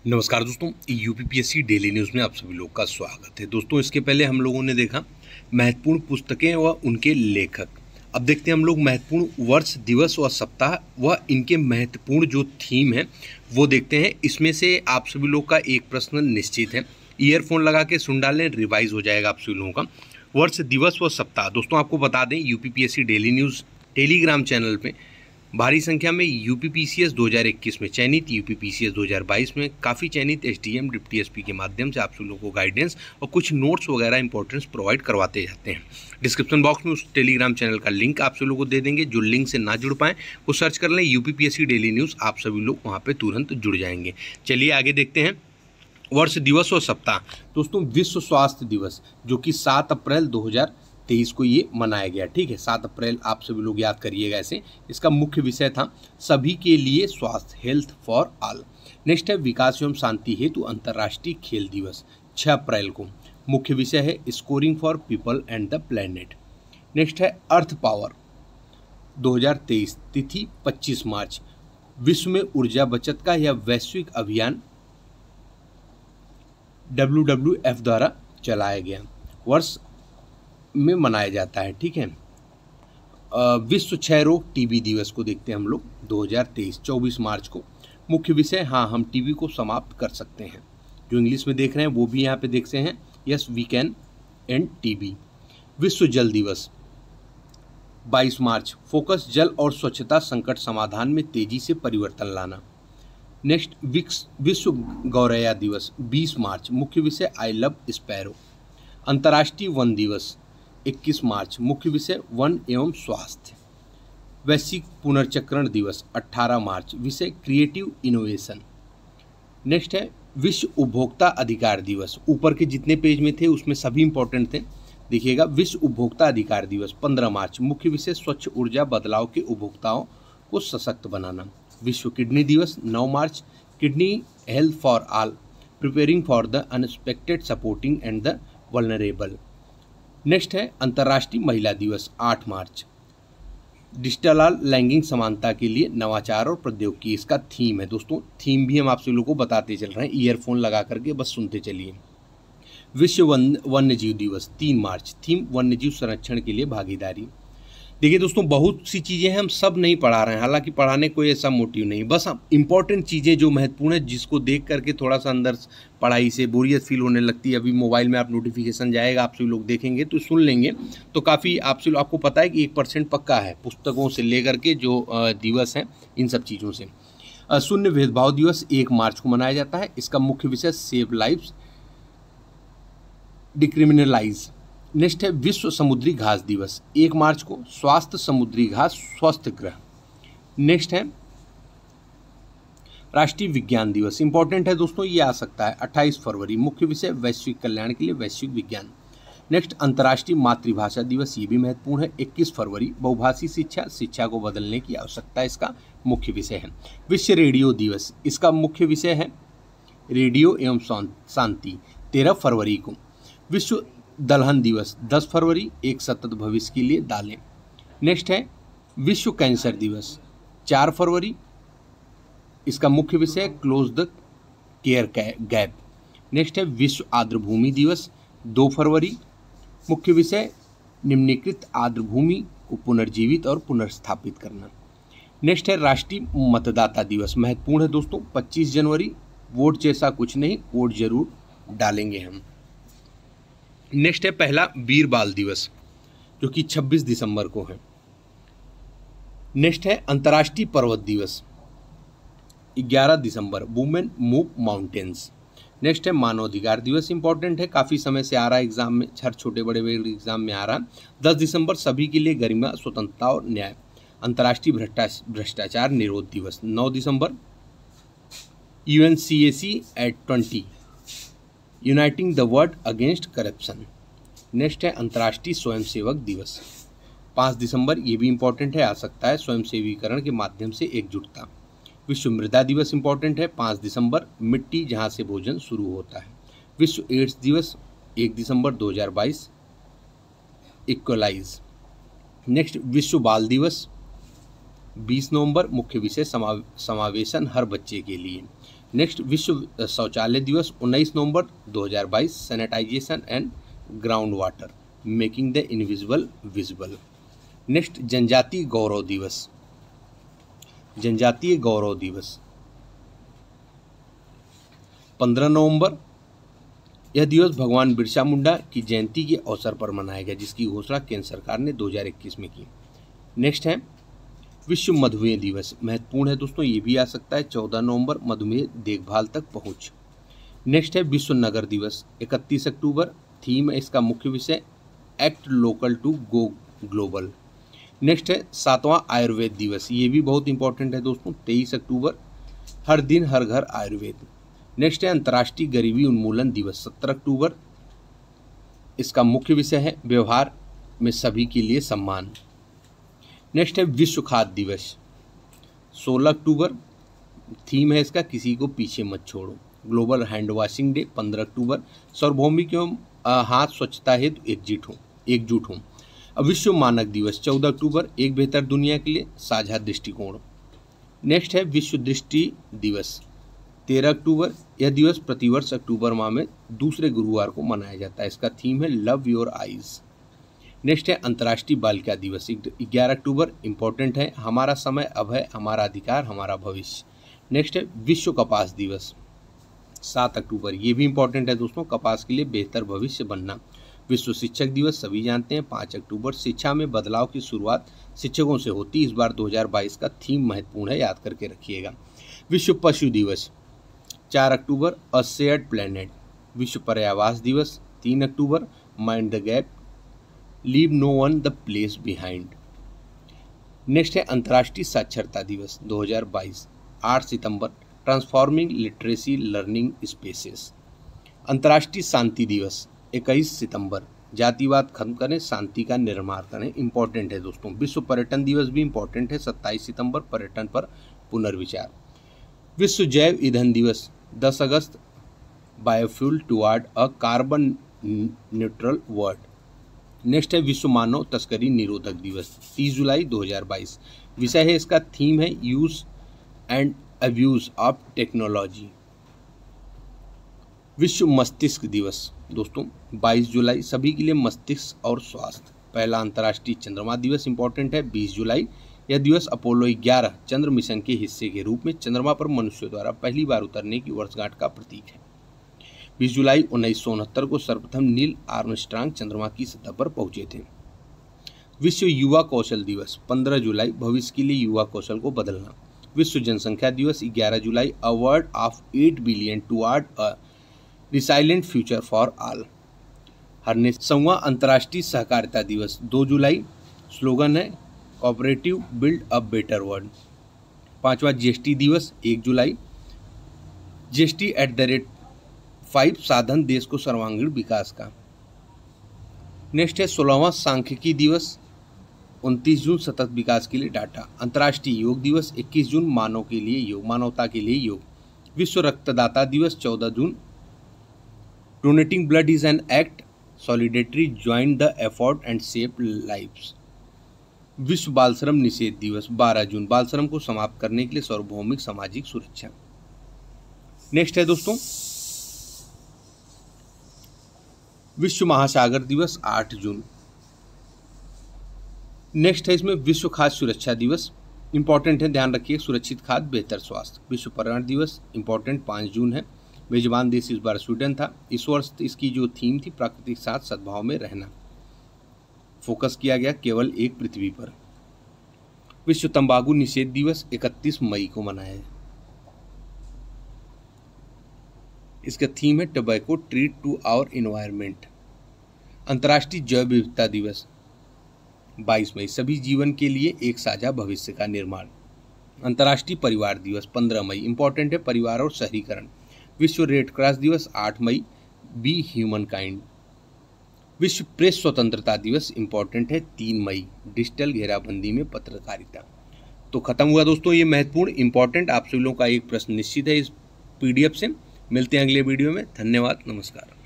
नमस्कार दोस्तों, UPPSC daily news में आप सभी लोग का स्वागत है। दोस्तों, इसके पहले हम लोगों ने देखा महत्वपूर्ण पुस्तकें व उनके लेखक। अब देखते हैं हम लोग महत्वपूर्ण वर्ष, दिवस व सप्ताह व इनके महत्वपूर्ण जो थीम है वो देखते हैं। इसमें से आप सभी लोग का एक प्रश्न निश्चित है, ईयरफोन लगा के सुन डालें, रिवाइज हो जाएगा आप सभी लोगों का। वर्ष, दिवस व सप्ताह। दोस्तों, आपको बता दें UPPSC daily news Telegram channel पे भारी संख्या में यूपीपीसीएस 2021 में चयनित, यूपीपीसीएस 2022 में काफ़ी चयनित एसडीएम, डिप्टी एसपी के माध्यम से आप सभी लोगों को गाइडेंस और कुछ नोट्स वगैरह इंपॉर्टेंस प्रोवाइड करवाते जाते हैं। डिस्क्रिप्शन बॉक्स में उस टेलीग्राम चैनल का लिंक आप सभी लोगों को दे देंगे। जो लिंक से ना जुड़ पाएँ वो सर्च कर लें यूपीपीएससी डेली न्यूज़, आप सभी लोग वहाँ पर तुरंत जुड़ जाएंगे। चलिए आगे देखते हैं वर्ष, दिवस और सप्ताह। दोस्तों, विश्व स्वास्थ्य दिवस जो कि 7 अप्रैल 2023 को ये मनाया गया। ठीक है, 7 अप्रैल आप सभी लोग याद करिएगा ऐसे। इसका मुख्य विषय था सभी के लिए स्वास्थ्य, हेल्थ फॉर ऑल। नेक्स्ट है विकास एवं शांति हेतु अंतर्राष्ट्रीय खेल दिवस, 6 अप्रैल को। मुख्य विषय है scoring for people and the planet. Next है अर्थ पावर 2023, तिथि 25 मार्च। विश्व में ऊर्जा बचत का यह वैश्विक अभियान WWF द्वारा चलाया गया वर्ष में मनाया जाता है। ठीक है, विश्व क्षय रोग टीबी दिवस को देखते हैं हम लोग 2023, 24 मार्च को। मुख्य विषय, हाँ हम टीबी को समाप्त कर सकते हैं। जो इंग्लिश में देख रहे हैं वो भी यहाँ पे देख सकते हैं, yes we can end TB. विश्व जल दिवस 22 मार्च, फोकस जल और स्वच्छता संकट समाधान में तेजी से परिवर्तन लाना। नेक्स्ट विश्व गौरैया दिवस 20 मार्च, मुख्य विषय आई लव स्पैरो। अंतर्राष्ट्रीय वन दिवस 21 मार्च, मुख्य विषय वन एवं स्वास्थ्य। वैश्विक पुनर्चक्रण दिवस 18 मार्च, विषय क्रिएटिव इनोवेशन। नेक्स्ट है विश्व उपभोक्ता अधिकार दिवस। ऊपर के जितने पेज में थे उसमें सभी इंपॉर्टेंट थे, देखिएगा। विश्व उपभोक्ता अधिकार दिवस 15 मार्च, मुख्य विषय स्वच्छ ऊर्जा बदलाव के उपभोक्ताओं को सशक्त बनाना। विश्व किडनी दिवस 9 मार्च, kidney health for all, preparing for the unexpected, supporting and the vulnerable. Next है अंतर्राष्ट्रीय महिला दिवस 8 मार्च, डिजिटल लैंगिक समानता के लिए नवाचार और प्रौद्योगिकी इसका थीम है। दोस्तों, थीम भी हम आप सभी लोगों को बताते चल रहे हैं, ईयरफोन लगा करके बस सुनते चलिए। विश्व वन्यजीव दिवस 3 मार्च, थीम वन्यजीव संरक्षण के लिए भागीदारी। देखिए दोस्तों, बहुत सी चीज़ें हम सब नहीं पढ़ा रहे हैं, हालांकि पढ़ाने कोई ऐसा मोटिव नहीं, बस इंपॉर्टेंट चीज़ें जो महत्वपूर्ण है, जिसको देख करके थोड़ा सा अंदर पढ़ाई से बोरियत फील होने लगती है। अभी मोबाइल में आप नोटिफिकेशन जाएगा, आप सभी लोग देखेंगे तो सुन लेंगे तो काफ़ी आपको पता है कि 1% पक्का है पुस्तकों से लेकर के जो दिवस हैं इन सब चीज़ों से। शून्य भेदभाव दिवस 1 मार्च को मनाया जाता है। इसका मुख्य विषय सेव लाइव्स, डिक्रिमिनलाइज। नेक्स्ट है विश्व समुद्री घास दिवस 1 मार्च को, स्वास्थ्य समुद्री घास स्वस्थ ग्रह। नेक्स्ट है राष्ट्रीय विज्ञान दिवस, इंपॉर्टेंट है दोस्तों, ये आ सकता है 28 फरवरी, मुख्य विषय वैश्विक कल्याण के लिए वैश्विक विज्ञान। नेक्स्ट अंतर्राष्ट्रीय मातृभाषा दिवस, ये भी महत्वपूर्ण है 21 फरवरी, बहुभाषी शिक्षा, शिक्षा को बदलने की आवश्यकता इसका मुख्य विषय है। विश्व रेडियो दिवस, इसका मुख्य विषय है रेडियो एवं शांति, 13 फरवरी को। विश्व दलहन दिवस 10 फरवरी, एक सतत भविष्य के लिए दालें। नेक्स्ट है विश्व कैंसर दिवस 4 फरवरी, इसका मुख्य विषय close the care gap. Next है विश्व आर्द्रभूमि दिवस 2 फरवरी, मुख्य विषय निम्नलिखित आर्द्रभूमि को पुनर्जीवित और पुनर्स्थापित करना। नेक्स्ट है राष्ट्रीय मतदाता दिवस, महत्वपूर्ण है दोस्तों 25 जनवरी, वोट जैसा कुछ नहीं, वोट जरूर डालेंगे हम। नेक्स्ट है पहला वीर बाल दिवस जो कि 26 दिसंबर को है। नेक्स्ट है अंतर्राष्ट्रीय पर्वत दिवस 11 दिसंबर, वुमेन मूव माउंटेन्स। नेक्स्ट है मानवाधिकार दिवस, इंपॉर्टेंट है, काफ़ी समय से आ रहा है एग्जाम में, हर छोटे बड़े एग्जाम में आ रहा है। 10 दिसंबर सभी के लिए गरिमा, स्वतंत्रता और न्याय। अंतर्राष्ट्रीय भ्रष्टाचार निरोध दिवस 9 दिसंबर। UNCAC at 20, uniting the world against corruption. Next है अंतर्राष्ट्रीय स्वयंसेवक दिवस 5 दिसंबर, ये भी इंपॉर्टेंट है, आ सकता है, स्वयंसेवीकरण के माध्यम से एकजुटता। विश्व मृदा दिवस इंपॉर्टेंट है 5 दिसंबर, मिट्टी जहाँ से भोजन शुरू होता है। विश्व एड्स दिवस 1 दिसंबर 2022, इक्वलाइज। नेक्स्ट विश्व बाल दिवस 20 नवंबर मुख्य विषय समावेशन हर बच्चे के लिए। नेक्स्ट विश्व शौचालय दिवस 19 नवंबर 2022, sanitization and ground water making the invisible visible. Next जनजातीय गौरव दिवस, जनजातीय गौरव दिवस 15 नवंबर। यह दिवस भगवान बिरसा मुंडा की जयंती के अवसर पर मनाया गया, जिसकी घोषणा केंद्र सरकार ने 2021 में की। नेक्स्ट है विश्व मधुमेह दिवस, महत्वपूर्ण है दोस्तों, ये भी आ सकता है 14 नवंबर, मधुमेह देखभाल तक पहुंच। नेक्स्ट है विश्व नगर दिवस 31 अक्टूबर, थीम है इसका मुख्य विषय act local to go global. Next है 7वां आयुर्वेद दिवस, ये भी बहुत इंपॉर्टेंट है दोस्तों, 23 अक्टूबर, हर दिन हर घर आयुर्वेद। नेक्स्ट है अंतर्राष्ट्रीय गरीबी उन्मूलन दिवस 17 अक्टूबर, इसका मुख्य विषय है व्यवहार में सभी के लिए सम्मान। नेक्स्ट है विश्व खाद्य दिवस 16 अक्टूबर, थीम है इसका किसी को पीछे मत छोड़ो। ग्लोबल हैंड वॉशिंग डे 15 अक्टूबर, सार्वभौमिक एवं हाथ स्वच्छता हेतु एकजुट हों। विश्व मानक दिवस 14 अक्टूबर, एक बेहतर दुनिया के लिए साझा दृष्टिकोण। नेक्स्ट है विश्व दृष्टि दिवस 13 अक्टूबर, यह दिवस प्रतिवर्ष अक्टूबर माह में दूसरे गुरुवार को मनाया जाता है, इसका थीम है लव योर आइज। नेक्स्ट है अंतर्राष्ट्रीय बालिका दिवस 11 अक्टूबर, इंपॉर्टेंट है हमारा समय अब है, हमारा अधिकार हमारा भविष्य। नेक्स्ट है विश्व कपास दिवस 7 अक्टूबर, ये भी इंपॉर्टेंट है दोस्तों, कपास के लिए बेहतर भविष्य बनना। विश्व शिक्षक दिवस सभी जानते हैं 5 अक्टूबर, शिक्षा में बदलाव की शुरुआत शिक्षकों से होती, इस बार 2022 का थीम महत्वपूर्ण है, याद करके रखिएगा। विश्व पशु दिवस 4 अक्टूबर, अ शेयर्ड प्लैनेट। विश्व पर्यावास दिवस 3 अक्टूबर, mind the gap, leave no one the place behind. Next है अंतर्राष्ट्रीय साक्षरता दिवस 2022 8 सितंबर, ट्रांसफॉर्मिंग लिटरेसी लर्निंग स्पेसेस। अंतर्राष्ट्रीय शांति दिवस 21 सितंबर, जातिवाद खत्म करें शांति का निर्माण करें, इंपॉर्टेंट है दोस्तों। विश्व पर्यटन दिवस भी इंपॉर्टेंट है 27 सितंबर, पर्यटन पर पुनर्विचार। विश्व जैव ईंधन दिवस 10 अगस्त, biofuel toward a carbon neutral world. Next है विश्व मानव तस्करी निरोधक दिवस 30 जुलाई 2022, विषय है इसका, थीम है use and abuse of technology. विश्व मस्तिष्क दिवस दोस्तों 22 जुलाई, सभी के लिए मस्तिष्क और स्वास्थ्य। पहला अंतर्राष्ट्रीय चंद्रमा दिवस इंपॉर्टेंट है 20 जुलाई, यह दिवस अपोलो 11 चंद्र मिशन के हिस्से के रूप में चंद्रमा पर मनुष्यों द्वारा पहली बार उतरने की वर्षगांठ का प्रतीक है। 20 जुलाई 1969 को सर्वप्रथम नील आर्मस्ट्रांग चंद्रमा की सतह पर पहुंचे थे। विश्व युवा कौशल दिवस 15 जुलाई, भविष्य के लिए युवा कौशल को बदलना। विश्व जनसंख्या दिवस 11 जुलाई, a world of 8 billion toward a resilient future for all. 9वां अंतर्राष्ट्रीय सहकारिता दिवस 2 जुलाई, स्लोगन है cooperative build a better world. 5वां जीएसटी दिवस 1 जुलाई, जीएसटी @5 साधन देश को सर्वांगीण विकास का। नेक्स्ट है 16वां सांख्यिकी दिवस 29 जून, सतत विकास के लिए डाटा। अंतर्राष्ट्रीय योग दिवस 21 जून, मानव के लिए योग, मानवता के लिए योग। विश्व रक्तदाता दिवस 14 जून, donating blood is an act, solidarity join the effort and save lives. विश्व बाल श्रम निषेध दिवस 12 जून, बाल श्रम को समाप्त करने के लिए सार्वभौमिक सामाजिक सुरक्षा। नेक्स्ट है दोस्तों विश्व महासागर दिवस 8 जून। नेक्स्ट है इसमें विश्व खाद्य सुरक्षा दिवस, इंपॉर्टेंट है, ध्यान रखिए, सुरक्षित खाद्य बेहतर स्वास्थ्य। विश्व पर्यावरण दिवस इंपॉर्टेंट 5 जून है, मेजबान देश इस बार स्वीडन था। इस वर्ष इसकी जो थीम थी प्राकृतिक साथ सद्भाव में रहना, फोकस किया गया केवल एक पृथ्वी पर। विश्व तंबाकू निषेध दिवस 31 मई को मनाया है, इसका थीम है tobacco threat to our environment. अंतर्राष्ट्रीय जैव विविधता दिवस 22 मई, सभी जीवन के लिए एक साझा भविष्य का निर्माण। अंतर्राष्ट्रीय परिवार दिवस 15 मई, इंपॉर्टेंट है परिवार और शहरीकरण। विश्व रेड क्रॉस दिवस 8 मई, बी ह्यूमन काइंड। विश्व प्रेस स्वतंत्रता दिवस इंपॉर्टेंट है 3 मई, डिजिटल घेराबंदी में पत्रकारिता। तो खत्म हुआ दोस्तों ये महत्वपूर्ण इंपॉर्टेंट, आप सभी लोगों का एक प्रश्न निश्चित है इस पीडीएफ से। मिलते हैं अगले वीडियो में, धन्यवाद, नमस्कार।